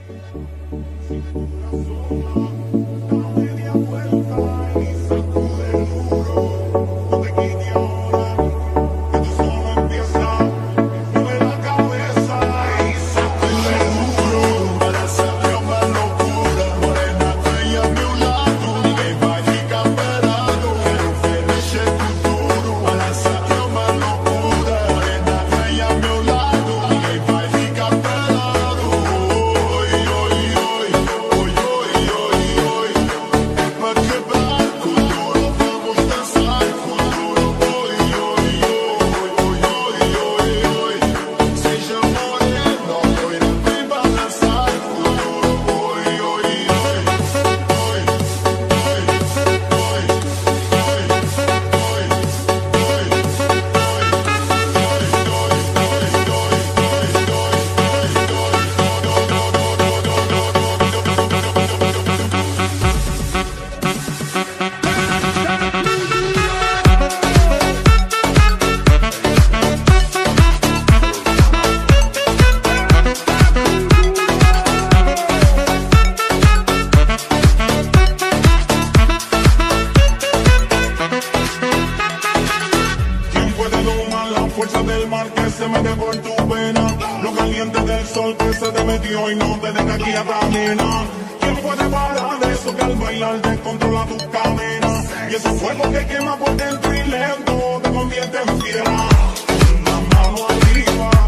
fuerza del mar que se mete por tu vena, lo caliente del sol que se te metió y no te deja aquí a camina. ¿Quién puede parar eso que al bailar descontrola tus cadenas? Y ese fuego que quema por dentro y lento te convierte en fiera. Una mano arriba.